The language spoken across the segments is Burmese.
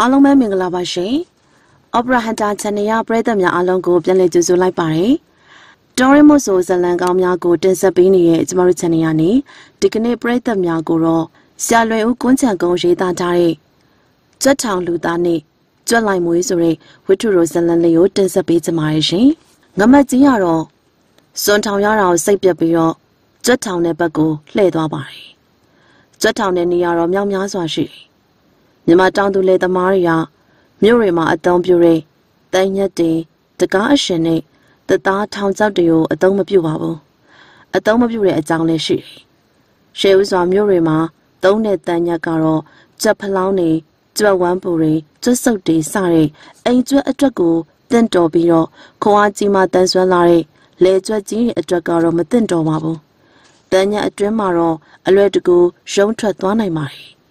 Along my Mingalabashi, Opera Hanta Tania, Bredamia Alongo, Pianletu like Barry. Dorimoso Zalangam go Tensabini, it's Mauritaniani, Dicane Bredamia Goro, Salwe Ukunta Gonji Dantari, Jatown Ludani, Jolai Muisuri, Wituru Zalanleo Tensabit Marishi, Gamatiaro, Sontown Yaro, Sapia, Jatown Nebago, Ledo Barry. Jatown and Yaro Yamyaswashi. Nima down to let the Maria, Murima at Dom Pure, then yet day, the Gashene, the da towns out to you a dome of you. A dome of you at down she. She was on Murima, don't let Danya Garo, Japalani, Jawamburi, just so day, sorry, ain't a drago, then Dobio, Coantima Danswalari, later G a dragaro, Matendo Wabo. Danya a dremaro, a red to go, shown to one mai.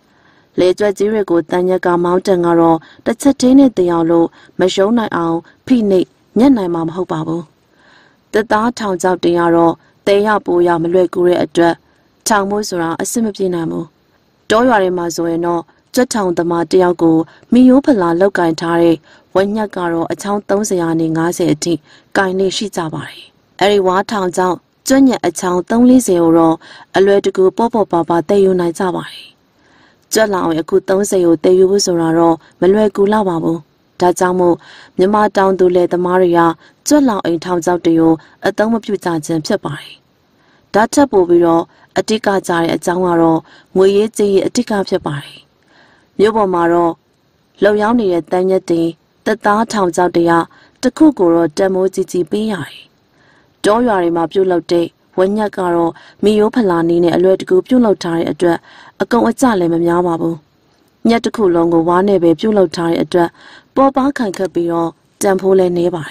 Later, Zirigo, Danyaga Mountain Aro, the Tatine de Yalo, Mashona Owl, Pinate, Yanai Mam Hobabo. The dark towns out the Yaro, they are Boya Malegure at Dre, Town Musura, a Simipinamu. Doyari Mazoeno, Jatown the Madiago, Miopala Loka and Tari, Wanyagaro, a town Donziani Nazeti, Gaine Shizabari. Eriwa towns out, Junya a town Donli Zero, a Ledigo Bobo Baba, they unite Zabari. Jalao a good don't say you, they use Raro, Maluegula Babu. Tazamu, Nima down to let the Maria, Jalao in towns out to you, a dome of Putats and Pepari. Data Bobiro, a tika zari at Zamaro, Muyeti a tika Pepari. Yobo Maro, Loyani at Danyati, the da towns out there, the Kuguro demo Titi Bi. Doyari Mabulo day. When Yagaro, Mio Palani, a red go pulo tie a dra, a go at Salem and Yawabu. Yet the coolongo one a pulo tie a dra, Boba can cabio, Dampole nearby.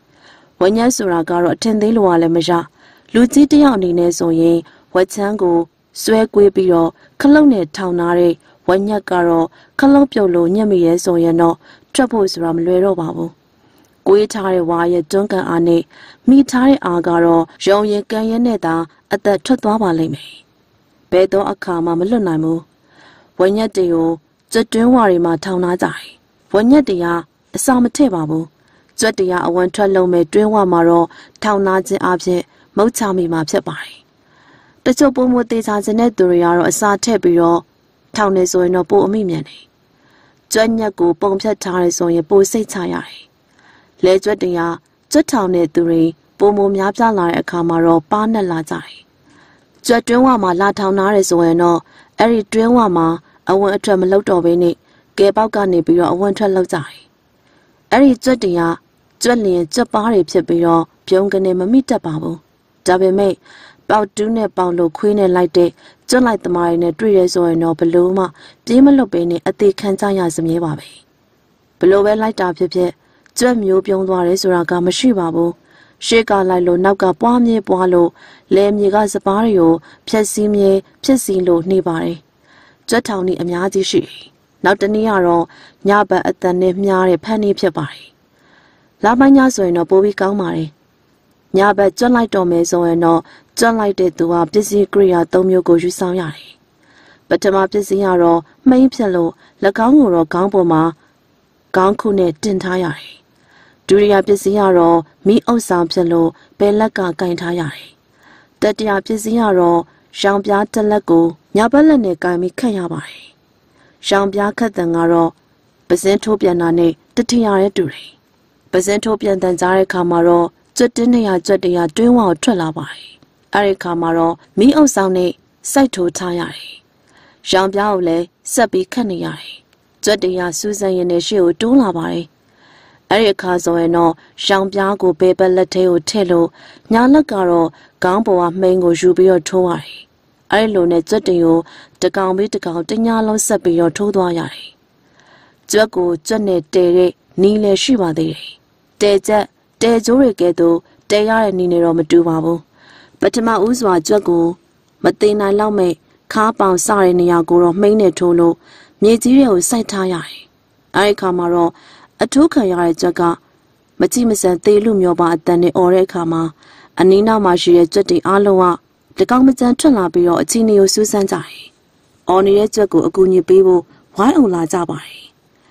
When Yasuragaro attend the Luale Meja, Luti Dianine so ye, Watango, Swegwe bio, Colone Townare, when Yagaro, Colopiolo, Yamie so yano, troubles ram Lero Babu. Guitari wire Duncan Ane, me tari agaro, Jean ye Gayaneda at the Totwaba lime. Bedo akama malunamu. When ya deo, the Dunwari ma tauna die. When ya dea, a samate babu. Zwedia a one tralome Dunwa maro, taunazi abse, motami mapsebai. The sobo motes has a net duriaro a sa tebio, townes or no bo mimiani. Zwanya go bombset taris on your bo say tayari. Later dia, Jatown at Duri, Bomo Yapsa like a camaro, Bana Lazai. Jatuama La Townaris or no, Eri Drewama, I want a tremoloto in it, gave out Ganibio, I want a lozai. Eri Judia, Jolly, Jabari Pibio, Pyongane Mamita Babu. Dabe me, Bout Dune Paulo Queen and like day, just like the marine 3 years or no Paloma, Dimalobini at the Kansayas Mewabi. Below like Dapi. Jam you beyond Waris or Agamashibabu. Sheka Lilo Naga Bwamye Bwalo, Lem Yigas Bario, Piesimye, Piesilo, Nibari. Jatowni Amyadi Shi. Now the Niaro, Nyaba at the Nemyari Penny Piabari. Labanya so no Bobby Gaumari. Nyaba John like Dome so no, John like it to a busy Gria Domio Goju Samyari. But Tama Pisiaro, May Pielo, Laganguro Gamboma, Gankune Dintayari. Duria Pisiaro, me o Sampelo, Belaga Gaintayari. Datia Pisiaro, Shambia Telego, Yabalane Gami Kayabari. Shambia Katangaro, Bezentopia the Tiare Duri. Bezentopia Danzare Camaro, Judinia Judia Duwa Trelabari. Ari Camaro, me o Sane, Saito Tayari. Shambia Ole, Sabi Kaniari. Judia Susan Yeneshu Dulabari. Erika Zoeno, Shambiago Beba Lateo Telo, Nyanagaro, Gamboa Mango Jubio Toari. Ailone Zodeo, the Gambi the Gautignalo Sabio Todoyari. Jago, Jane Dere, Nile Shiva de. Deja, De Zorigedo, De are Ninero Maduabu. But Ma Uzwa Jago, Matina Lame, Carbound Sari Niagoro, Mane Tolo, Mizirio Saitayari. Aricamaro. A toka yard jaga, Matimisa de Lumioba than the Orekama, and Nina Mashi Jetty Aloa, the Gamajan Tralabio, a Tinio Susanzai. Only a jago a guni bibo, why Ola Zabai.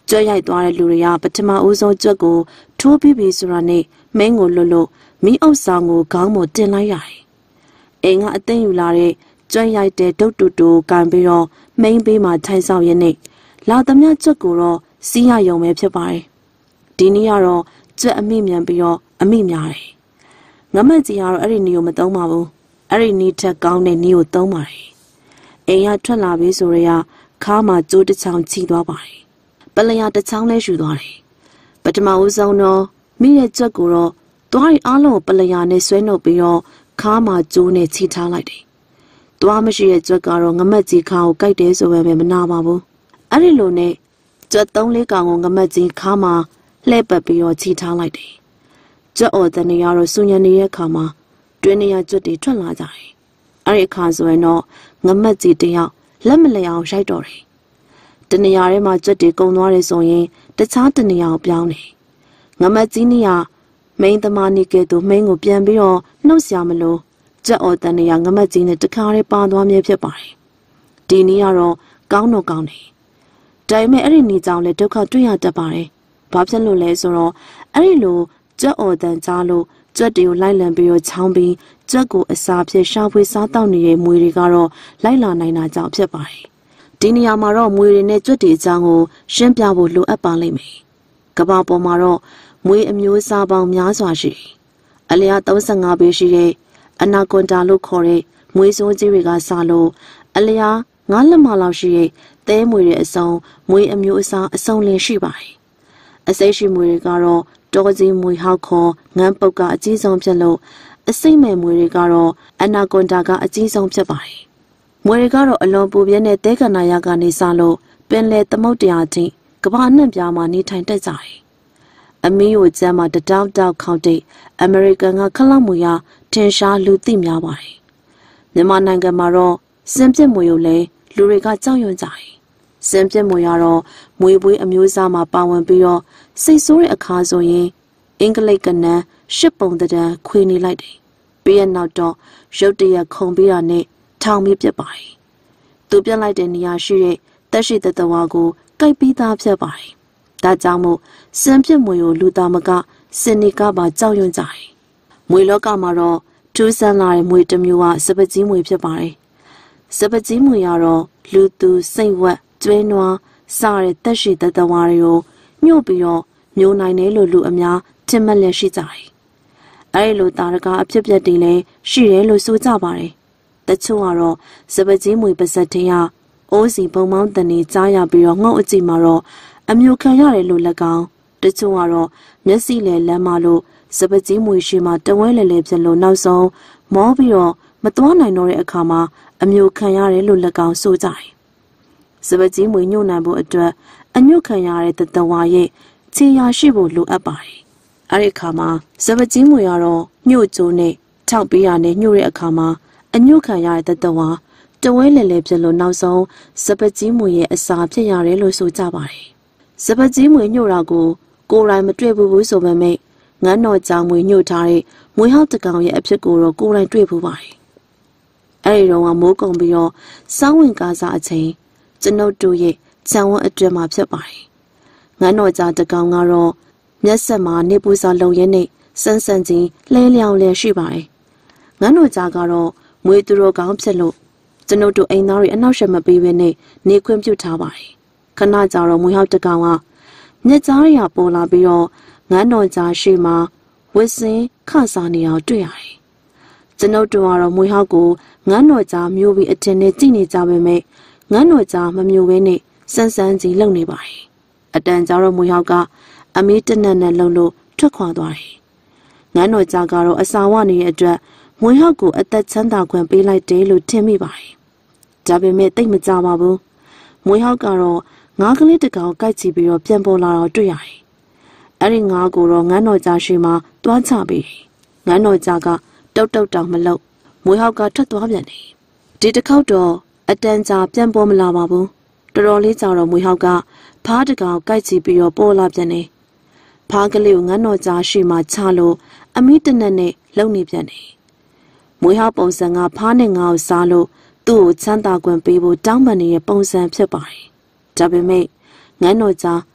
ကြွရိုက်သွားတဲ့လူတွေကပထမဦးဆုံးကြွက်ကိုထိုးပြီးပြီဆိုတာနဲ့မင်းကိုလွတ်လို့မိအုပ်ဆောင်ကိုခေါင်းပေါ်တင်လိုက်ရတယ်။အိမ်ကအသိမ်းယူလာတဲ့ကြွက်ရိုက်တဲ့ဒုတ်တူတူကန်ပြီးတော့မိန်းပေးမှထိုင်ဆောင်ရင်းနဲ့လာသမျှကြွက်ကိုတော့စီးရယုံပဲဖြစ်ပါတယ်။ဒီနေ့ကတော့ကြွက်အမိမြန်ပြီးတော့အမိများတယ်။ငမက်ကြီးကတော့အဲ့ဒီနီကိုမသုံးပါဘူး။အဲ့ဒီနီထက်ကောင်းတဲ့နီကိုသုံးပါတယ်။အိမ်ကထွက်လာပြီးဆိုရခါမှကြိုးတစ်ချောင်းချီသွားပါတယ်။ပလျာတစ်ချောင်းလဲယူသွားတယ်။ပထမဦးဆုံးတော့မိရဲ့ကြွက်ကိုတော့သွားရီအားလုံးကိုပလျာနဲ့ဆွဲနှုတ်ပြီးတော့ခါမှကြိုးနဲ့ချီထားလိုက်တယ်။သွားမရှိတဲ့ကြွက်ကတော့ငမက်ကြီးခါကိုကြိုက်တယ်ဆိုပဲမနာပါဘူး။အဲ့ဒီလိုနဲ့ကြွက်3-4ကောင်ကိုငမက်ကြီးခါမှလှည့်ပတ်ပြီးတော့ချီထားလိုက်တယ်။ကြွက်အော်တနေရတော့စူညံနေတဲ့ခါမှာတွင်းနေရကြွက်တွေထွက်လာကြတယ်။အဲ့ဒီအခါဆိုရင်တော့ငမက်ကြီးတယောက်လက်မလျောင်ရိုက်တော့တယ်။တနေရာထဲမှာကြွက်တွေကုံသွားတယ်ဆိုရင်တခြားတနေရာကိုပြောင်းတယ်။ငမက်ကြီးနေရမိန်းသမားနေကဲ့သို့မိန်းကိုပြန်ပြီးတော့နှုတ်ရှာမလို့ကြက်အော်တန်နေရငမက်ကြီးနဲ့တခါလေးပါသွားမြဲဖြစ်ပါတယ်။ဒီနေ့ကတော့ကောင်းတော့ကောင်းတယ်။ဒါပေမဲ့အဲ့ဒီနေကြောင်လည်းဒုက္ခတွေ့ရတတ်ပါတယ်။ဘာဖြစ်လို့လဲဆိုတော့အဲ့ဒီလိုကြက်အော်တန်ကြားလို့ကြွက်တွေကိုလိုက်လံပြီးတော့ချောင်းပြီးကြွက်ကိုအစာဖြစ်ရှာဖွေစားတောက်နေတဲ့မွေတွေကတော့လိုက်လာနိုင်တာကြောင့်ဖြစ်ပါတယ်။ဒီနေရာမှာတော့မွေတွေနဲ့ကြွက်တွေအကြောင်းကိုရှင်းပြဖို့လိုအပ်ပါလိမ့်မယ်။ကမ္ဘာပေါ်မှာတော့မွေအမျိုးအစားပေါင်းများစွာရှိတယ်။အလျား35ပေရှိတဲ့အနာကွန်တာလို့ခေါ်တဲ့မွေစိုးကြီးတွေကစလို့အလျား9 လက်မလောက်ရှိတဲ့သဲမွေတွေအစုံမွေအမျိုးအစားအစုံလင်ရှိပါတယ်။အစိတ်ရှိမွေတွေကတော့တောကြီးမွေဟောက်ခေါ်ငန်းပုတ်ကအကြီးဆုံးဖြစ်လို့အစိမ့်မဲ့မွေတွေကတော့အနာကွန်တာကအကြီးဆုံးဖြစ်ပါတယ်။မွေတွေကတော့အလွန်ပူပြင်းတဲ့သဲကန္နာရကနေစလို့ပင်လယ်သမုဒ္ဒရာထိကမ္ဘာနှံ့ပြားမှာနေထိုင်တတ်ကြတယ်။အမီးကိုကျမ်းမှာတတောက်တောက်ခေါက်တဲ့အမေရိကန်ကခလောက်မွေရထင်ရှားလူသိများပါတယ်။မြန်မာနိုင်ငံမှာတော့စင်ပြစ်မွေကိုလည်းလူတွေကကြောက်ရွံ့ကြတယ်။စင်ပြစ်မွေကတော့မွေပွေးအမျိုးအစားမှာပါဝင်ပြီးတော့စိတ်ဆိုးတဲ့အခါဆိုရင်အင်္ဂလိပ်ကနန်း10 ပုံတန်းခွေနေလိုက်တယ်။ပြီးရနောက်တော့ရုတ်တရက်ခုံပြီးတာနဲ့ထောင်ပြီးပြစ်ပါတယ်။သူပြစ်လိုက်တဲ့နေရာရှိတဲ့တက်ရှိတဲ့တဝါကိုကိုက်ပြီးသားဖြစ်ပါတယ်။ဒါကြောင့်မို့စင်ပြစ်မွေကိုလူသားမကစင်နီကပါကြောက်ရွံ့ကြတယ်။မွေလောကမှာတော့ထူးဆန်းလာတဲ့မွေတစ်မျိုးကစပကြီးမွေဖြစ်ပါတယ်။စပကြီးမွေကတော့လူသူစိတ်ဝက်ကျွဲနွားစတဲ့တက်ရှိတဲ့တဝါတွေကိုညှို့ပြီးတော့မျိုးနိုင်တယ်လို့လူအများထင်မှတ်လျက်ရှိကြတယ်။အဲဒီလိုတာရကအဖြစ်ပြက်တွေလည်းရှိတယ်လို့ဆိုကြပါတယ်။တချို့ကတော့စပကြီးမွေပါဇက်တဲ့အိုးစီဘုံမောင်းတန်နေကြားရပြီးတော့ငုတ်အကြည့်မှာတော့အမျိုးခံရတယ်လို့လက်ကောင်တချို့ကတော့မျက်စိလဲလမ်းမလို့စပကြီးမွေရှိမှတဝဲလဲလဲဖြစ်လို့နောက်ဆုံးမောပြီးတော့မသွားနိုင်တော့တဲ့အခါမှာအမျိုးခံရတယ်လို့လက်ကောင်ဆိုကြတယ်။စပကြီးမွေညှို့နိုင်ဖို့အတွက်အညွတ်ခံရတဲ့တဝါရဲ့ခြေရာရှိဖို့လိုအပ်ပါတယ်။အဲဒီအခါမှာစပကြီးမွေကတော့ညှို့ကျိုးနဲ့ထောက်ပေးရနဲ့ညှို့တဲ့အခါမှာအညွတ်ခံရတဲ့တဝါတဝဲလဲလဲဖြစ်လို့နောက်ဆုံးစပကြီးမွေရဲ့အစာဖြစ်ရတယ်လို့ဆိုကြပါတယ်။စပကြီးမွေညှို့တာကိုကိုယ်တိုင်မတွေ့ဘူးဆိုပေမဲ့ငန်းတော်ကြောင်မွေညှို့ထားတဲ့မွေဟောက်တကောင်ရဲ့အဖြစ်ကိုတော့ကိုယ်တိုင်တွေ့ဘူးပါတယ်။အဲဒီတော့မိုးကုံပြီးတော့စောင်းဝင်ကားစားအချိန်ကျွန်ုပ်တို့ရဲ့ခြံဝန်းအတွင်းမှာဖြစ်ပါတယ်။ငန်းတော်ကြောင်တကောင်ကတော့မျက်စက်မှာနေပူစာလုံရဲနဲ့စန်းစန်းချင်းလဲလျောင်လဲရှိပါတယ်။ငန်းတော်ကြောင်ကတော့မွေသူတော်ကောင်းဖြစ်လို့ကျွန်ုပ်တို့အိမ်သားတွေအနောက်ရှက်မပေးဘဲနဲ့နေခွင့်ပြုထားပါတယ်။ခဏကြာတော့မွေဟောက်တကောင်ကမျက်ကြားရပေါ်လာပြီးတော့ငန်းတော်ကြားရှိမှဝစ်စင်းခစားနေအောင်တွေ့ရတယ်။ကျွန်ုပ်တို့ကတော့မွေဟောက်ကိုငန်းတော်ကြားမျိုးပြီးအထင်နဲ့ကြည့်နေကြပေမဲ့ငန်းတော်ကြားမမျိုးဘဲနဲ့စန်းစန်းကြီးလုံနေပါတယ်။အတန်ကြာတော့မွေဟောက်ကအမီးတနက်နဲ့လုံလို့ထွက်ခွာသွားတယ်။ငန်းတော်ကြားကတော့အစာဝနေတဲ့အတွက်မွေဟောက်ကိုအသက်ချမ်းသာခွင့်ပေးလိုက်တယ်လို့ထင်မိပါတယ်။ဒါပေမဲ့တိတ်မကြပါဘူး။မွေဟောက်ကတော့ငါးကလေးတကောင်ကိုက်ချီပြီးတော့ပြန်ပေါ်လာတော့တွေ့ရတယ်။အဲ့ဒီငါးကိုတော့ငန်းတော်ကြားရှိမှတွားချပြီးငန်းတော်ကြားကတုတ်တုတ်တောင်မလုပ်မွေဟောက်ကထွက်သွားပြန်တယ်။ဒီတစ်ခေါက်တော့အတန်ကြာပြန်ပေါ်မလာပါဘူး။တော်တော်လေးကြာတော့မွေဟောက်ကဖားတကောင်ကိုက်ချီပြီးတော့ပေါ်လာပြန်တယ်။ဖားကလေးကိုငန်းတော်ကြားရှိမှချလို့အမီးတနက်နဲ့လုံနေပြန်တယ်။မွေဟောက်ပုံစံကဖားနဲ့ငါ့ကိုစားလို့သူ့ကိုချမ်းသာခွင့်ပေးဖို့တောင်းပန်နေတဲ့ပုံစံဖြစ်ပါတယ်။ဒါပေမဲ့ငန်းတော်ကြား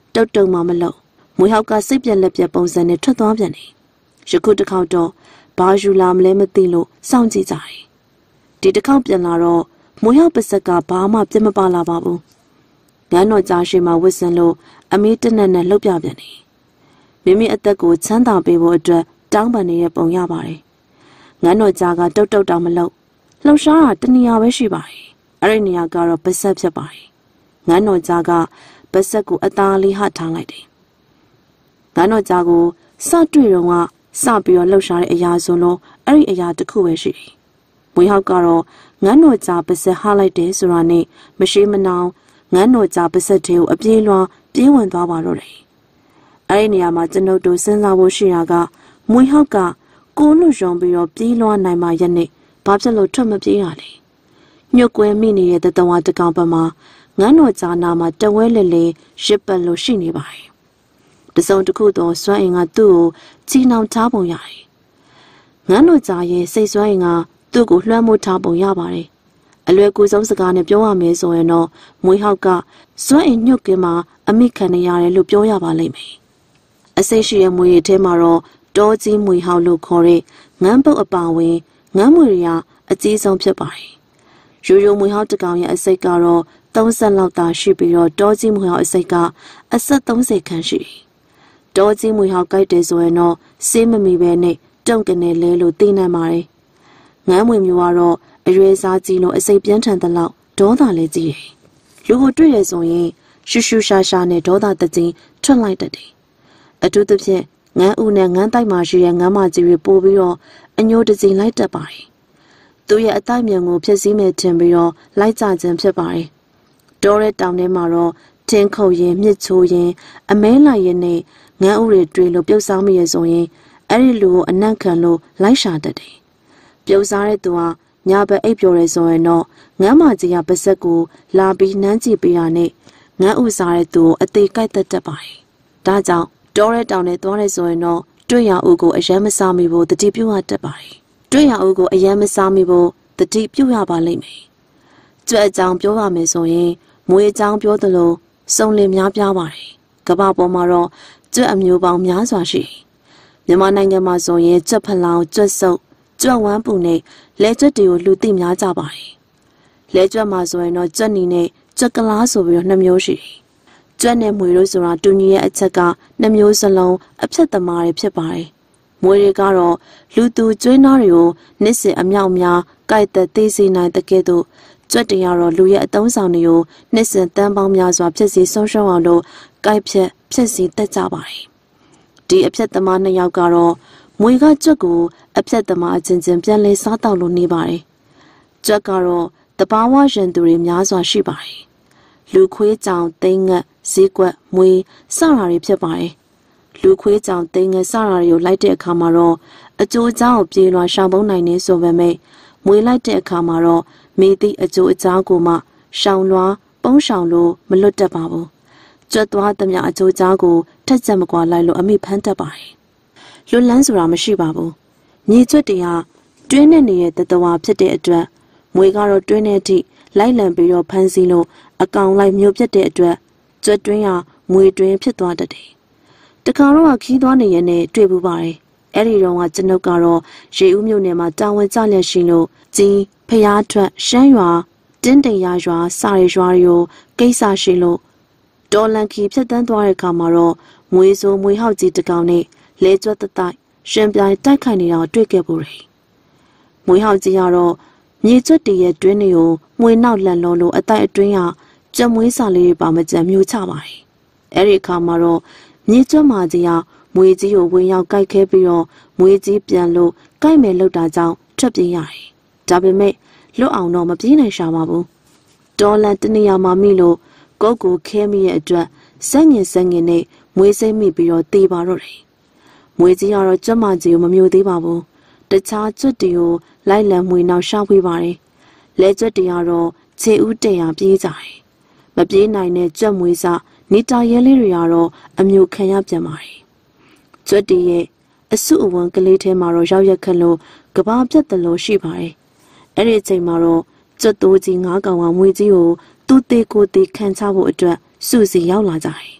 တုတ်တုံမှမလို့မွေဟောက်ကစိတ်ပြက်လက်ပြက်ပုံစံနဲ့ထွက်သွားပြန်တယ်ယခုတစ်ခေါက်တော့ဘာယူလာမလဲမသိလို့စောင့်ကြည့်ကြတယ်ဒီတစ်ခေါက်ပြန်လာတော့မွေဟောက်ပစက်ကဘာမှပြတ်မပါလာပါဘူးငန်းတော်ကြားရှိမှဝစ်စင်လို့အမေတနက်နဲ့လှုပ်ပြပြန်တယ်မိမိအသက်ကိုချမ်းသာပေးဖို့အတွက်တောင်းပန်နေတဲ့ပုံရပါတယ်ငန်းတော်ကြားကတုတ်တောင်မလို့လှုပ်ရှားတာတနေရာပဲရှိပါတယ်အဲ့ဒီနေရာကတော့ပစက်ဖြစ်ပါတယ်ငန်းတော်ကြားကပစက်ကိုအသားလေးဟထားလိုက်တယ်ငန်းတော်ကြားကိုစတွေ့တော့ကစပြီးတော့လှုပ်ရှားတဲ့အရာဆိုလို့အဲ့ဒီအရာတစ်ခုပဲရှိတယ်မွေဟောက်ကတော့ငန်းတော်ကြားပစက်ဟလိုက်တယ်ဆိုတာနဲ့မရှိမနှောင်ငန်းတော်ကြားပစက်တွေကိုအပြေးလွှားပြေးဝင်သွားပါတော့တယ်အဲ့ဒီနေရာမှာကျွန်ုပ်တို့စဉ်းစားဖို့ရှိတာကမွေဟောက်ကကိုလွတ်ရုံပြီးတော့ပြေးလွှားနိုင်မှရက်နဲ့ဘာဖြစ်လို့ထွက်မပြေးရလဲညှို့ကွယ်မိနေတဲ့တဝါတကောင်ပမာငန်းတော်ကြားနာမှာတဝဲလေလေရစ်ပတ်လို့ရှိနေပါတယ်တစုံတစ်ခုတော့စွမ်းအင်ကသူ့ကိုချီနှောင်ထားပုံရတယ်ငန်းတော်ကြားရဲ့စိတ်စွမ်းအင်ကသူ့ကိုလွှမ်းမိုးထားပုံရပါတယ်အလွယ်ကူဆုံးစကားနဲ့ပြောရမယ်ဆိုရင်တော့မွေဟောက်ကစွမ်းအင်ညှို့ကင်းမှာအမိခံနေရတယ်လို့ပြောရပါလိမ့်မယ်အစိတ်ရှိရဲ့မွေရည်ထဲမှာတော့တောကြီးမွေဟောက်လို့ခေါ်တဲ့ငန်းပုတ်အပါဝင်ငန်းမွေတွေကအကြီးဆုံးဖြစ်ပါတယ်ရိုးရိုးမွေဟောက်တစ်ကောင်ရဲ့အစိတ်ကတော့30လောက်သာရှိပြီးတော့တောကြီးမွေဟောက်အစိတ်ကအဆက်30ခန့်ရှိတယ်တောကြီးမွေဟောက်ကြိုက်တယ်ဆိုရင်တော့စေးမမီပဲနဲ့တုံကနေလဲလို့သိနိုင်ပါတယ်ငန်းမွေမျိုးကတော့အရွယ်စားကြီးလို့အစိတ်ပြင်းထန်တဲ့လောက်ဒေါသလည်းကြီးတယ်လူကိုတွေ့ရဆိုရင်ရှူရှူရှာရှာနဲ့ဒေါသတကြီးထွက်လိုက်တတ်တယ်အထူးသဖြင့်ငန်းဦးနဲ့ငန်းတိုက်မှာရှိတဲ့ငန်းမကြီးတွေပို့ပြီးတော့အညိုတကြီးလိုက်တတ်ပါတယ်သူရဲ့အတိုက်မြန်ကိုဖြစ်စည်းမဲ့ထင်ပြီးတော့လိုက်ကြခြင်းဖြစ်ပါတယ်တောတဲ့တောင်ထဲမှာတော့ထင်းခုတ်ရင်မြစ်ချိုးရင်အမဲလိုက်ရင်နဲ့ငန်းဦးတွေတွေ့လို့ပြုတ်စားမိရဆိုရင်အဲ့ဒီလူကိုအနံ့ခံလို့လိုက်ရှာတတ်တယ်ပြုတ်စားတဲ့သူကညဘက်အိပ်ပျော်ရဲဆိုရင်တော့ငန်းမကြီးကပါစက်ကိုလာပြီးနှမ်းကြည့်ပေးတာနဲ့ငန်းဥစားတဲ့သူကိုအသေးကိုက်တတ်ပါတယ်ဒါကြောင့်တောတဲ့တောင်နဲ့သွားရဲဆိုရင်တော့တွေ့ရဦးကိုအယမ်းမစားမိဖို့တတိပြုတ်ရတတ်ပါတယ်တွေ့ရဦးကိုအယမ်းမစားမိဖို့တတိပြုတ်ရပါလိမ့်မယ်ကြွက်အကြောင်းပြောပါမယ်ဆိုရင်မွေအကြောင်းပြောသလိုစုံလင်များပြားပါတယ်ကမ္ဘာပေါ်မှာတော့ကြွက်အမျိုးပေါင်းများစွာရှိမြန်မာနိုင်ငံမှာဆိုရင်ကြွက်ဖလောင်ကြွက်စုပ်ကြွက်ဝမ်းပူနဲ့လဲကြွက်တွေကိုလူသိများကြပါတယ်လဲကြွက်မှာဆိုရင်တော့ကြွက်နီနဲ့ကြွက်ကလားဆိုပြီးတော့2မျိုးရှိတယ်ကြွက်နဲ့မွေတို့ဆိုတာတူညီရဲ့အချက်က2မျိုးစလုံးအဖြတ်သမားတွေဖြစ်ပါတယ်မွေတွေကတော့လူသူကျွေးနာတွေကိုနှစ်စဉ်အမြောက်များကြိုက်သက်သေးစေနိုင်တဲ့ကဲ့သို့ကြွက်တွေကတော့လူရဲ့အသုံးဆောင်တွေကိုနှစ်စဉ်တန်းပေါင်းများစွာဖြစ်စီဆုံးရှုံးအောင်လို့ကြိုက်ဖြစ်စီတက်ကြပါတယ်ဒီအဖြတ်သမား2ယောက်ကတော့မွေကကြွက်ကိုအဖြတ်သမားအချင်းချင်းပြန်လဲစားတောက်လို့နေပါတယ်ကြွက်ကတော့တဘာဝရန်သူတွေများစွာရှိပါတယ်လူခွေးကြောင်သိန်းငတ်ဈေးကွက်မွေစတာတွေဖြစ်ပါတယ်လူခွေးကြောင်သိန်းငတ်စတာတွေကိုလိုက်တဲ့အခါမှာတော့အကျိုးအကြောင်းကိုပြေလွှာရှောင်ပုံးနိုင်နေဆိုပေမဲ့မွေလိုက်တဲ့အခါမှာတော့မိသည့်အကျိုးအကြောင်းကိုမှရှောင်လွှာပုံးရှောင်လို့မလွတ်တတ်ပါဘူးကျွတ်သွားသမျှအကျိုးအကြောင်းကိုထက်ချက်မကွာလိုက်လို့အမိဖမ်းတတ်ပါတယ်လွတ်လန်းဆိုတာမရှိပါဘူးမြေကျွတ်တွေကတွင်းနဲ့နေတဲ့တတဝါဖြစ်တဲ့အတွက်မွေကတော့တွင်းနဲ့အထိလိုက်လံပြီးတော့ဖမ်းဆီးလို့အကောင်လိုက်မျိုးပြတ်တဲ့အတွက်ကျွတ်တွင်းကမွေတွင်းဖြစ်သွားတတ်တယ်တခါတော့ခီးသွားနေရတဲ့တွေ့ပူပါတယ်အဲ့ဒီတော့ကကျွန်ုပ်ကတော့ရေဦးမြို့နယ်မှာတာဝန်ကျလျက်ရှိလို့ကြီးဖျားထွက်ရှမ်းရွာတင်းတိမ်ရရွာစာရီရွာတွေကိုကိစ္စရှိလို့ဒေါ်လန်ခီဖြတ်တန်းသွားတဲ့အခါမှာတော့မွေဆိုးမွေဟောက်ကြီးတကောင်နဲ့လဲကျွတ်တိုက်ရှင်ပြိုင်တိုက်ခိုက်နေတာတွေ့ခဲ့ပူတယ်မွေဟောက်ကြီးကတော့မြေကျွတ်တည်းရဲ့တွင်းတွေကိုမွေနောက်လန်လုံးလို့အတိုက်အတွင်းကကြက်မွေးစာလေးတွေပါမကြံမျိုးချပါတယ်အဲ့ဒီအခါမှာတော့မြေကျွတ်မကြီးကမွေကြီးကိုဝင်ရောက်ကိုက်ခဲပြီးတော့မွေကြီးပြန်လို့ကိုက်မယ်လို့တာကြောင့်ထွက်ပြေးရတယ်ဒါပေမဲ့လွတ်အောင်တော့မပြေးနိုင်ရှာပါဘူးဒေါ်လန်တနေရာမှာမိလို့ကိုကိုခဲမိရဲ့အတွက်စက်ငင်နဲ့မွေးစိမ့်မိပြီးတော့တေးပါတော့တယ်မွေကြီးကတော့ကျွတ်မကြီးကိုမမျိုးသေးပါဘူးတခြားကျွတ်တွေကိုလိုက်လံမွေနောက်ရှောက်ပေးပါတယ်လဲကျွတ်တွေကတော့ခြေဦးတရာပြေးကြတယ်မပြေးနိုင်တဲ့ကျွတ်မွေးစားနေတာရဲလေးတွေကတော့အမျိုးခံရပြန်ပါတယ်ကျွတ်တွေရဲ့အစုအဝန်းကလေးထဲမှာတော့ရောက်ရက်ခက်လို့ကဘာပြတ်တယ်လို့ရှိပါတယ်အဲ့ဒီအချိန်မှာတော့ကျွတ်တိုးကြီး9ကောင်ကမွေကြီးကိုသူ့သေးကိုသေးခံချဖို့အတွက်စုစီရောက်လာကြတယ်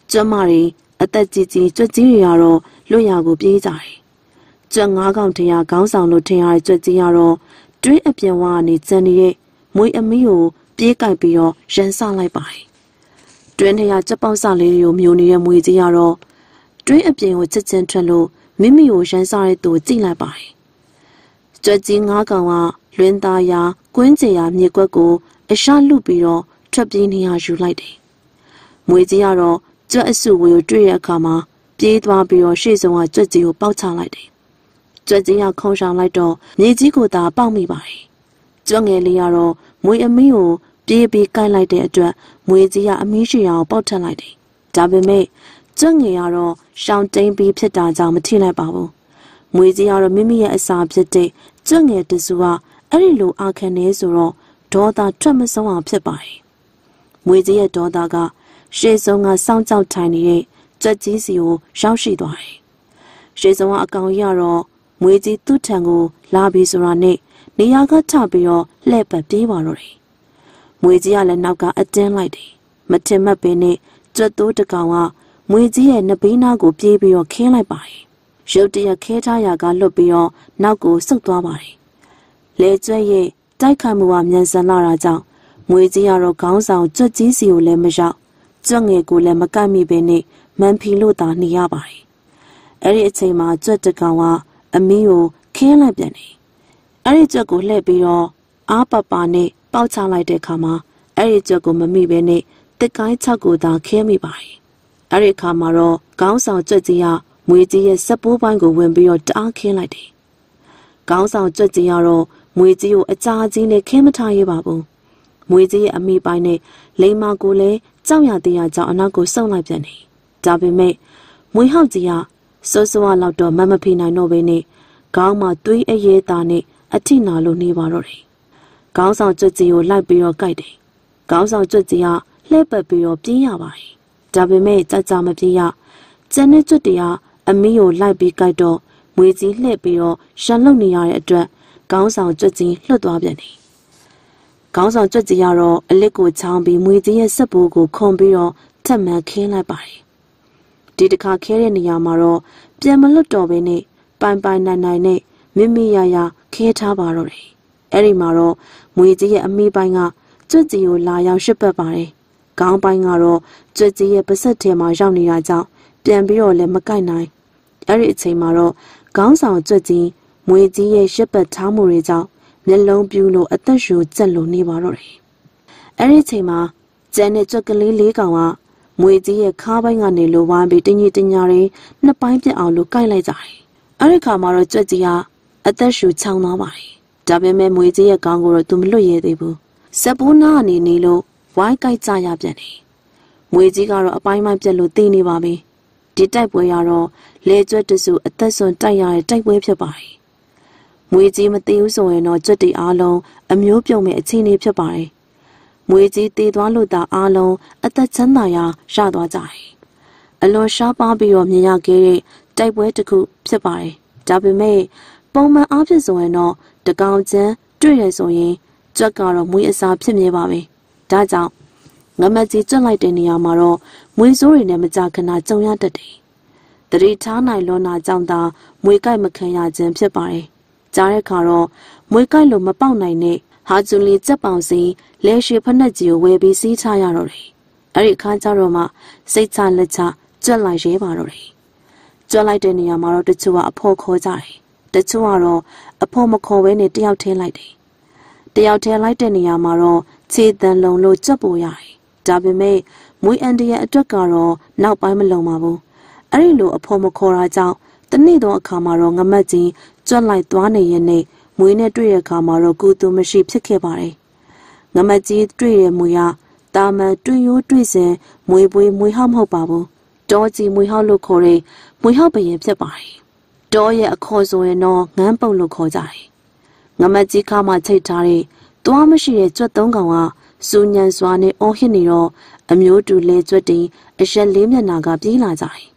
Jamari, a tatiti, Jatiaro, Loyago Bizai. Jangagan Tia, Gansang Lutia, Jatiaro, Drink up your one, it's any, Mui Amio, Pika Pio, Shensan Lai Bai. Drink here, Japan Salio, Munium Wiziaro. Drink up your Centralo, Mimio, Shensan to Zila Bai. Judging Agawa, Lundaya, Quinzia, Niguago, a shan lupiro, trapped in here as you like. Muiziaro, Jasu will dream a comma, Pied Wabio, she's a white Judgio Bauta like. Judging a conscious light door, Nizigo da Bami by. Jung Eliaro, Mui Amio, Baby Guy like the address, Muizia Amicia Bauta like. Dabby May, Jung Yaro, Shang Dane be Pita Matina Babu. Muiziaro Mimia a subject, Jung at the Sua, Arilu Arcanesuro, Doda Tramasawa Pibai. Muizia Dodaga. She's on a sound out tiny, Jadzio, Shaushi Dwai. She's on a Gauiaro, Muizi Tutango, Labisurane, Niaga Tabio, Lepa Divarori. Muizia Lenaga a den lady. Matima Bene, Jadu de Gawa, Muizi and Nabina go Bibio Kela Bai. Shoti a Keta Yaga Lubio, now go Sukdawari. Let's say, Daikamua Nyansalara Zao, Muiziaro Gansao, Jadzio Lemajao. Zhang Gule Magami Bene, Mampiluda Niabai. Eritema Jatagawa, Amio, Kela Bene. Erijago Lebio, Apapane, Bauta like de Kama, Erijago Mami Bene, the Guy Tagoda Kemi Bai. Erikamaro, Gansao Jadia, Muizi Sabu Bango Wimbio Da Keladi. Gansao Jadiaro, Muizio a Zazine Kematai Babu. Muizi Ami Bine, Lema Gule, Zauya Dia Zanago so like Jenny. Dabby May, Muihaudia, Sosua Laudo Mamma Pina no Bene, Gauma 3 a year dane, a tina luni warori. Gausao Jazio like Bio Guide. Gausao Jazia, Labor Bio Pia Bai. Dabby May Zazama Pia, Zene Judia, a mio like Bi Guido, Muizi Lebio, Shalonia address, Gausao Jazi, Ludwa Jenny. Gausao Jaziaro, a liquid town be Muizi Sabugo, Combio, Tama Kela Bai. Did the car carry Yamaro, Piamaluto Bene, Bambai Nine, Mimi Yaya, Keta Barori. Erimaro, Muizi and me banga, Jazio Laya Shipper Bai. Gang Bangaro, Jazia Pesete Majani Yaza, Piambio Le Macainai. Eritemaro, Gansao Jazi, Muizi Shipper Tamuriza. Nelong Bulo at the shoe, Zello Nivarori. Eritema, Zenet Jokali Ligawa, Muizi a carving on Nilo one beating it in Yari, na pipe the outlook guy like I. Erikamaro Jazia, at the shoe town away. Dabime Muizi a gangoro to Mloye debu. Sabuna ni Nilo, why guy Zaya Jenny? Muizi garo a by my jello dini baby. Did type wayaro, later to sue at the son tire type wave your by. Muizi Mateuso and or Juddy Arlo, a mupio me a teeny pibai. Muizi did Waluda Arlo at the Tanaya, Shadwa Zai. A low sharp arbio Miyagiri, type way to cook pibai. Dabby May, Boma Abiso and all, the Gaunze, Dreyasoye, Jagaro Muisa Pimi Babi. That's out. Namazi Jalite in Yamaro, Muizori Nemazakana Zoya Daddy. The Ritana Lona Zanda, Muikai Makaya Zem Pibai. Jarekaro, Muikailo Mapaunine, Hazuli Zapansi, Leshi Panazio will be sea tayarori. Erika Roma, Satan Leta, July Jevarori. July Denia Maro the Tua a poor kozai. The Tuaro, a poor Macowene deoute lady. Deoute like Denia Maro, Tea than long low Jaboyai. Dabby May, Mui Andia a Dragaro, now by Malomabu. Erilu a poor Macora down, the needle a camaro, a muddy. John like Dwane Yene, Muine Drea Camaro, good to Mashi Pikebari. Namaji Drea Muya, Dama Duyo Drise, Muibui Muiham Hobabu, Dorji Muihalo Kore, Muihabe Pebari. Doya a cozo and no, Nampo Lokozai. Namaji Kama Tetari, Duamashi Jodongawa, Sunyan Swane or Hiniro, a mule to lay Jodi, a shell Limanaga Bilazai.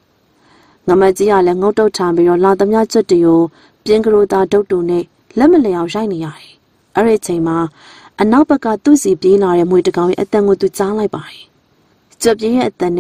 Namaji Langoto Tambio Ladamya Jodio. Piangruda Dodone, Lemeleo shiny eye. Eritema, and now Baka Dusi Bina and Muitagawi at Tango to Zalai by. Jobye at the ne,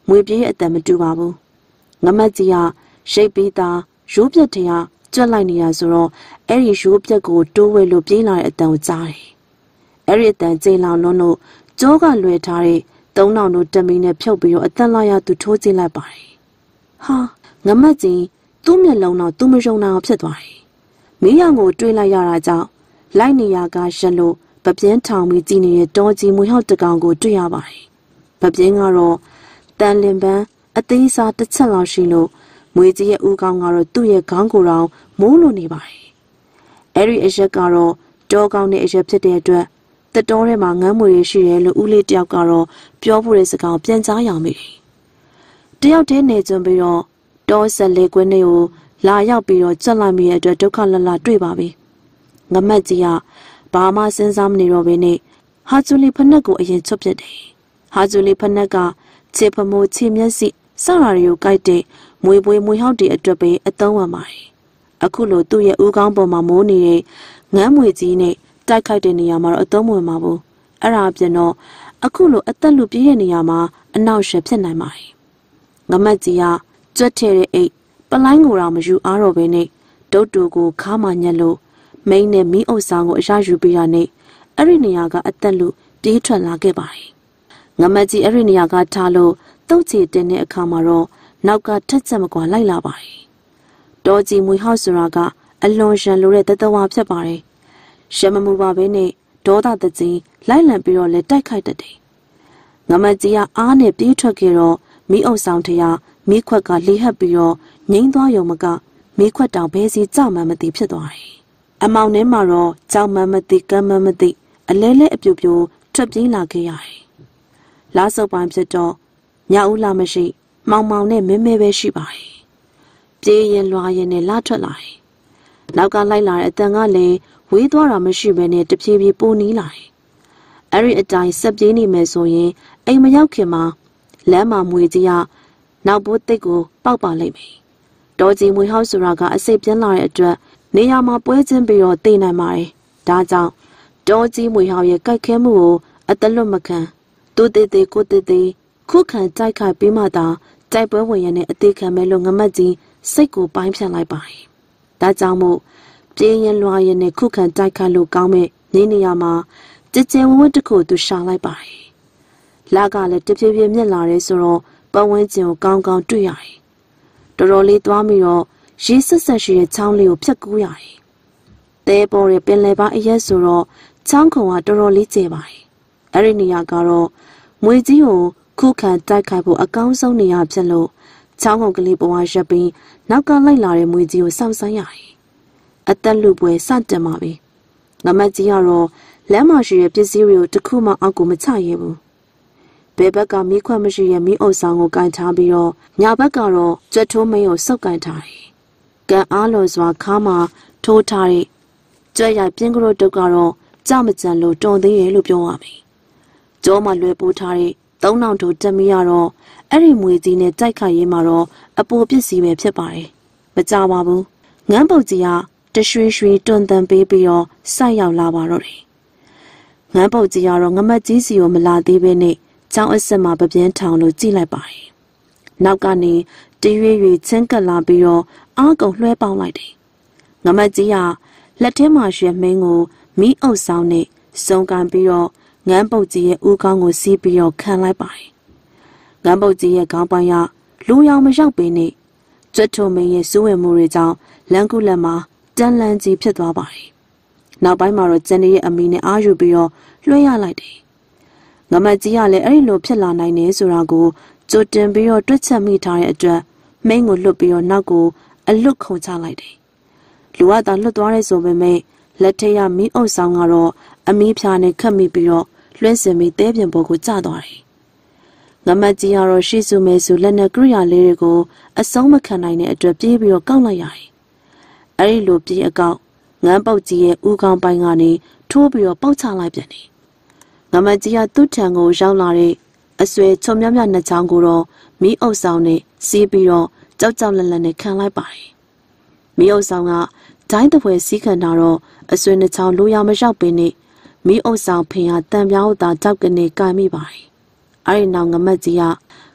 မွေပြေးအတန်မတူပါဘူးငမက်ကြီးကရိတ်ပြီးသားရိုးပြက်တရားကြွက်လိုက်နေရဆိုတော့အဲ့ဒီရိုးပြက်ကိုတိုးဝဲလို့ပြေးလာတဲ့အတန်ကိုကြားတယ်အဲ့ဒီအတန်ကြိမ်လောင်လုံးလို့ကြောကလွယ်ထားတဲ့သုံးနောင်တို့တမီနဲ့ဖြုတ်ပြီးတော့အသက်လာရသူထိုးကြည့်လိုက်ပါတယ်ဟာငမက်ကြီးသူ့မျက်လုံးတော့သူ့မယုံနိုင်အောင်ဖြစ်သွားတယ်မီးရောင်ကိုတွေးလိုက်ရတာကြောင့်လိုက်နေရကရက်လို့ပပြင်းထောင်ပြီးကြည်နေတဲ့တောကြီးမွေဟောက်တကောင်ကိုတွေ့ရပါတယ်ပပြင်းကတော့တန်လင်ပန်းအသေးစားတစ်ချက်လောက်ရှိလို့မွေကြီးရဲ့ဦးခေါင်းကတော့သူ့ရဲ့ခေါင်းကိုယ်တော်မိုးလို့နေပါတယ်အဲ့ဒီအရက်ကတော့တောကောင်းတဲ့အရက်ဖြစ်တဲ့အတွက်တတော်ထဲမှာငန်းမွေရရှိတယ်လို့ဦးလေးတယောက်ကတော့ပြောဖို့တဲ့စကားပြန်ကြားရအောင်မိတယ်တယောက်တည်းနေကြပြီးတော့တောဆက်လေကွင်းတွေကိုလာရောက်ပြီးတော့ကြက်လိုက်မိတဲ့အတွက်ဒုက္ခလလတွေ့ပါပြီငမက်ကြီးကဘာမှစဉ်းစားမနေတော့ဘဲနဲ့ဟာဂျူလီဖနက်ကိုအရင်ချွတ်ပြစ်တယ်ဟာဂျူလီဖနက်ကခြေဖမိုးခြေမျက်စိစတာတွေကိုကိုက်တဲ့မွေပွေးမွေဟောက်တွေအတွက်ပဲအသုံးဝင်ပါတယ်အခုလိုသူ့ရဲ့ဦးခေါင်းပေါ်မှာမိုးနေတဲ့ငန်းမွေကြီးနဲ့တိုက်ခိုက်တဲ့နေရာမှာတော့အသုံးမဝင်ပါဘူးအဲ့ဒါအပြင်တော့အခုလိုအသက်လူပြေးတဲ့နေရာမှာအနောက်ရှက်ဖြစ်နိုင်ပါတယ်ငမက်ကြီးကကြွက်ထဲတဲ့အိတ်ပလိုင်းကိုတော့မယူအားတော့ဘဲနဲ့ဒုတ်တူကိုခါမှညက်လို့မိန်းနဲ့မီးအုပ်ဆောင်ကိုအရယူပေးရနဲ့အဲ့ဒီနေရာကအသက်လူပြေးထွက်လာခဲ့ပါတယ်ငမက်ကြီးအဲ့ဒီနေရာကထားလို့တုတ်ချီတင်တဲ့အခါမှာတော့နောက်ကထက်ချက်မကွာလိုက်လာပါတယ်တော်ကြီးမွေဟောက်ဆိုတာကအလွန်ရန်လိုတဲ့တတဝါဖြစ်ပါတယ်ရှမမူပါပဲနဲ့ဒေါသတကြီးလိုက်လံပြီးတော့လဲတိုက်ခိုက်တတ်တယ်ငမက်ကြီးကအားနဲ့ပြေးထွက်ခဲ့တော့မီးအုပ်ဆောင်ထရမီးခွက်ကလေးဟပ်ပြီးတော့ငိမ့်သွားရုံမကမီးခွက်တောင်ဘဲစီကြောက်မှန်းမသိဖြစ်သွားတယ်အမောင်ထဲမှာတော့ကြောက်မှန်းမသိကမ်းမှန်းမသိအလဲလဲအပြိုပြိုထွက်ပြေးလာခဲ့ရတယ်လားစုပ်ပိုင်းဖြစ်တော့ညဦးလာမရှိမောင်မောင်နဲ့မဲမဲပဲရှိပါတယ်ပြေးရင်လွာရင်နဲ့လာထွက်လာတယ်နောက်ကလိုက်လာတဲ့အတန်ကလည်းဝေးသွားတာမရှိဘဲနဲ့တဖြည်းဖြည်းပိုနီးလာတယ်အဲ့ဒီအတိုင်းဆက်ပြေးနေမယ်ဆိုရင်အိမ်မရောက်ခင်မှာလမ်းမှာမွေကြီးကနောက်ဘိုးတိတ်ကိုပေါက်ပါလိမ့်မယ်တော်ကြီးမွေဟောက်ဆိုတာကအစိတ်ပြင်းလာတဲ့အတွက်နေရာမှာပွဲချင်းပြီးတော့တည်နိုင်ပါတယ်ဒါကြောင့်တော်ကြီးမွေဟောက်ရဲ့ကြိုက်ခဲမှုကိုအတလွတ်မခံသူတည်တည်ကိုတည်တည်ခုခံတိုက်ခိုက်ပြီးမှသာတိုက်ပွဲဝင်ရတဲ့အသေးခံမဲ့လို့ငမက်ကြီးစိတ်ကိုပိုင်းဖြတ်လိုက်ပါတယ်ဒါကြောင့်မို့ပြင်းရင်လွှာရင်နဲ့ခုခံတိုက်ခိုက်လို့ကောင်းမဲ့နေရာမှာကြကြဝဝတစ်ခုသူရှာလိုက်ပါတယ်လကလည်းတဖြည်းဖြည်းမြင့်လာတယ်ဆိုတော့ပတ်ဝန်းကျင်ကိုကောင်းကောင်းတွေ့ရတယ်တော်တော်လေးသွားပြီးတော့ရေဆက်ဆက်ရှိတဲ့ချောင်းလေးကိုဖြတ်ကူးရတယ်တဲပေါ်ရဲ့ပင်လယ်ပါအရက်ဆိုတော့ချောင်းခုံကတော်တော်လေးကျယ်ပါတယ်အဲ့ဒီနေရာကတော့မွေကြီးကိုခုခံတိုက်ခိုက်ဖို့အကောင်းဆုံးနေရာဖြစ်လို့ချောင်းခုံကလေးပေါ်ကရပ်ပြီးနောက်ကလိုက်လာတဲ့မွေကြီးကိုစောင့်ဆိုင်းရတယ်အသက်လူပွဲစတင်ပါပြီငမက်ကြီးကတော့လမ်းမရှိတဲ့ပစ္စည်းတွေကိုတစ်ခုမှအောက်ကိုမချရဲဘူးဘယ်ဘက်ကမီးခွက်မရှိရဲ့မီးအုပ်ဆောင်ကိုကင်ထားပြီးတော့ညာဘက်ကတော့ကြွက်ထိုးမင်းကိုစုပ်ကင်ထားတယ်။ကန်အားလို့စွာခါမှထိုးထားတဲ့ကြွက်ရိုက်ပြင်းကလေးတုတ်ကတော့ကြောက်မကြံလို့တုံသေးရဲ့လို့ပြောရမယ်။ကြောမှလွယ်ပိုးထားတဲ့သုံးနောင်ထိုးတက်မီကတော့အဲ့ဒီမွေကြီးနဲ့တိုက်ခိုက်ရေးမှာတော့အပိုပစ္စည်းပဲဖြစ်ပါတယ်။မကြပါဘူး။ငန်းပုတ်ကြီးကတရွှေရွှေတွန်တန်ပေးပြီးတော့ဆိုက်ရောက်လာပါတော့တယ်။ငန်းပုတ်ကြီးကတော့ငမက်ကြီးစီကိုမလာသေးပဲနဲ့ကျောင်းအစစ်မှာပပြင်းထောင်လို့ကြည့်လိုက်ပါတယ်။နောက်ကနေတရွေ့ရွေ့ချင်းကပ်လာပြီးတော့အားကုန်လွှဲပေါင်းလိုက်တယ်။ငမက်ကြီးကလက်ထဲမှာရွှဲမင်းကိုမီးအုပ်ဆောင်နဲ့စုံကန်ပြီးတော့ငန်းပုတ်ကြီးရဲ့ဦးခေါင်းကိုစီးပြီးတော့ခံလိုက်ပါတယ်။ငန်းပုတ်ကြီးရဲ့ခေါင်းပိုင်းကလူရောင်မရောက်ပေနဲ့ကြွက်ထုံမင်းရဲ့စူးဝင်မှုတွေကြောင့်လမ်းကူလက်မှာတန်လန်းကြီးဖြစ်သွားပါတယ်။နောက်ပိုင်းမှာတော့ကျန်ရဲ့အမီနဲ့အားယူပြီးတော့လွှဲရလိုက်တယ်ငမက်ကြီးကလည်းအဲ့ဒီလိုဖြစ်လာနိုင်တယ်ဆိုတာကိုကြိုတင်ပြီးတော့တွက်ချက်မိထားတဲ့အတွက်မိန်းကိုလွတ်ပြီးတော့နောက်ကိုအလွတ်ခုန်ချလိုက်တယ်။လူကသာလွတ်သွားတဲ့ဆိုပေမဲ့လက်ထက်ရမီးအုပ်ဆောင်ကတော့အမီးဖြာနဲ့ခတ်မိပြီးတော့လွှင့်စင်ပြီးတဲပြင်ပေါ်ကိုကျသွားတယ်။ငမက်ကြီးကတော့ရှိစုမဲစုလက်နဲ့ကရိယာလေးတွေကိုအဆုံးမခံနိုင်တဲ့အတွက်ပြေးပြီးတော့ကောက်လိုက်ရတယ်။အဲ့ဒီလိုပြေးအကောက်ငန်းပုတ်ကြီးရဲ့ဦးခေါင်းပိုင်းကနေထိုးပြီးတော့ပေါက်ချလိုက်ပြန်တယ်ငမကြီးကသူ့ထံကိုရောက်လာတဲ့အဆွဲချုံမြမြနှစ်ချောင်းကိုတော့မီးအုပ်ဆောင်နဲ့စီးပြီးတော့ကြောက်ကြောက်လန့်လန့်နဲ့ခံလိုက်ပါတယ်။မီးအုပ်ဆောင်ကဒိုင်းတပွဲစီးခံတာတော့အဆွဲနှစ်ချောင်းလိုရမရောက်ပင်နဲ့မီးအုပ်ဆောင်ဖင်ဟာတန်ပြောင်းသာကြောက်ကနေကင်မိပါတယ်။အဲဒီနောက်ငမကြီးက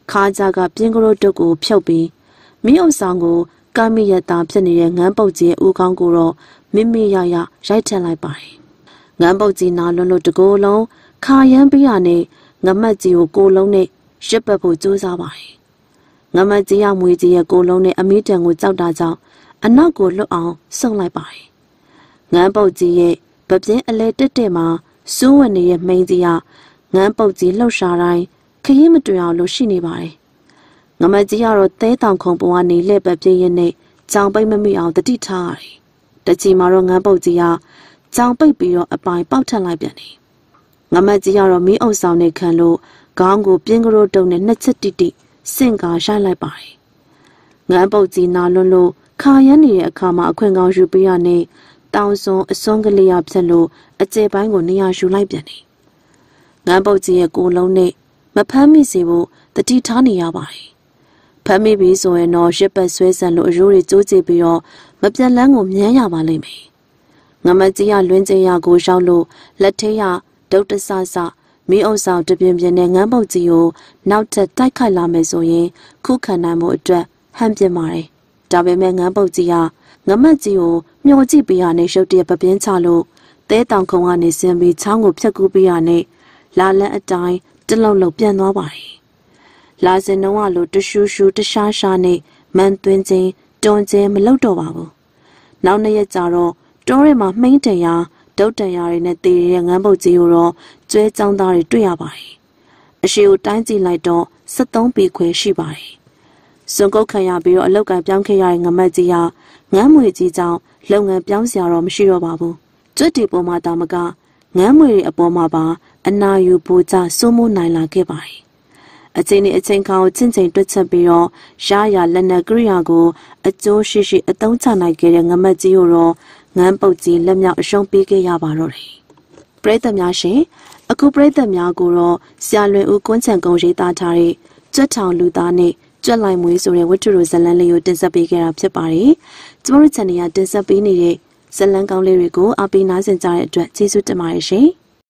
ခါကြကပြင်းကလေးတုတ်ကိုဖြုတ်ပြီးမင်းအုပ်ဆောင်ကိုကမ်းမိရတာဖြစ်နေတဲ့ငန်းပုတ်ကြီးဦးကောင်းကိုတော့မိမိရရရိုက်ထက်လိုက်ပါတယ်ငန်းပုတ်ကြီးနာလွန်းလို့တကိုယ်လုံးခါရမ်းပြီးရနဲ့ငမတ်ကြီးကိုကိုလုံးနဲ့ရစ်ပတ်ဖို့ကြိုးစားပါတယ်ငမတ်ကြီးရမွေကြီးရဲ့ကိုလုံးနဲ့အမီးတန်ကိုကြောက်တာကြောင့်အနောက်ကိုလွတ်အောင်ဆုပ်လိုက်ပါတယ်ငန်းပုတ်ကြီးရဲ့ဗပြင်းအလဲတက်တက်မှာစိုးဝင်နေတဲ့မိန်းကြီးကငန်းပုတ်ကြီးလှုပ်ရှားတိုင်းခရီးမတွေ့အောင်လို့ရှိနေပါတယ်ငမကြီးကတော့သဲတောင်ခုံပေါ်ကနေလှည့်ပတ်ပြင်းရင်းနဲ့ကြောင်ပိတ်မမိအောင်တတိထားရတယ်။တချီမှာတော့ငန်းပုတ်ကြီးကကြောင်ပိတ်ပြီးတော့အပိုင်ပေါက်ထက်လိုက်ပြန်တယ်။ငမကြီးကတော့မီးအုပ်ဆောင်နေခံလို့ခေါင်းကိုပြင်းကလေးတုံနဲ့နှစ်ချက်တိတိစင့်ကာရိုက်လိုက်ပါတယ်။ငန်းပုတ်ကြီးနာလွန်းလို့ခါရမ်းနေတဲ့အခါမှာအခွင့်ကောင်းယူပေးရနဲ့တောင်စွန်အစွန်းကလေးရဖြတ်လို့အကျဲပိုင်းကိုနေရာယူလိုက်ပြန်တယ်။ငန်းပုတ်ကြီးရဲ့ကိုယ်လုံးနဲ့မဖမ်းမိစေဖို့တတိထားနေရပါတယ်။ဖမ်းမိပြီဆိုရင်တော့ရစ်ပတ်ဆွဲဆန်လို့အရိုးတွေကျိုးကျပြီးတော့မပြတ်လန်းကိုမြန်းရပါလိမ့်မယ်။ငမကြီးကလွင်းကျင်ရကိုရောက်လို့လက်ထဲရဒုတ်တဆဆမီးအုပ်ဆောင်တပြင်းပြင်းနဲ့ငန်းပုတ်ကြီးကိုနောက်ထပ်တိုက်ခိုက်လာမယ်ဆိုရင်ခုခံနိုင်မှုအတွက်ဟန်ပြပါတယ်။ဒါပေမဲ့ငန်းပုတ်ကြီးကငမတ်ကြီးကိုမျောကြည့်ပေးရနဲ့ရုတ်တရက်ပပင်းချလို့သဲတောင်ခုံကနေဆင်းပြီးချောင်းကိုဖြတ်ကူးပေးရနဲ့လာလန်းအတိုင်းတလုံးလုံးပြန်သွားပါတယ်။လာစင်တော့လို့တရှူရှူတရှားရှားနဲ့မန်သွင်းခြင်းတွန်းခြင်းမလုပ်တော့ပါဘူး။နောက်နှစ်ရက်ကြာတော့တောထဲမှာမှိန်းတန်ရဒုတ်တန်ရတွေနဲ့တည်တဲ့ငန်းပုတ်ကြီးကိုတော့ကျွဲចောင်းသားတွေတွေ့ရပါတယ်။အရှိကိုတိုင်းကြည့်လိုက်တော့73ပေခွဲရှိပါတယ်။စွန်ကုတ်ခံရပြီးတော့အလောက်ကပြောင်းခဲ့ရတဲ့ငမတ်ကြီးကငန်းမွေကြီးကြောင့်လုပ်ငန်းပြောင်းစရာတော့မရှိတော့ပါဘူး။ကျွတ်တီပေါ်မှာတာမကငန်းမွေတွေအပေါ်မှာပါအနာယူပူကြစိုးမိုးနိုင်လာခဲ့ပါတယ်။အချိန်နဲ့အချိန်ခါကိုချင်းချင်းတွက်ချက်ပြီးတော့ရရလက်နက်ကရိယာကိုအကျိုးရှိရှိအသုံးချနိုင်ခဲ့တဲ့ငမတ်ကြီးကိုတော့ငန်းပုတ်ကြီးလက်မြောက်အရှုံးပေးခဲ့ရပါတော့တယ်။ပရိသတ်များရှင်အခုပရိသတ်များကိုတော့ဆရာလွင်ဦးကွန်းချန်ကုန်းရေးသားထားတဲ့ကြွက်ထောင်လူသားနဲ့ကြွက်လိုက်မွေးဆိုတဲ့ဝတ္ထုရိုဇာတ်လမ်းလေးကိုတင်ဆက်ပေးခဲ့တာဖြစ်ပါတယ်။ကျမတို့ channel ကတင်ဆက်ပေးနေတဲ့ဇာတ်လမ်းကောင်းလေးတွေကိုအားပေးနားဆင်ကြတဲ့အတွက်ကျေးဇူးတင်ပါတယ်ရှင်။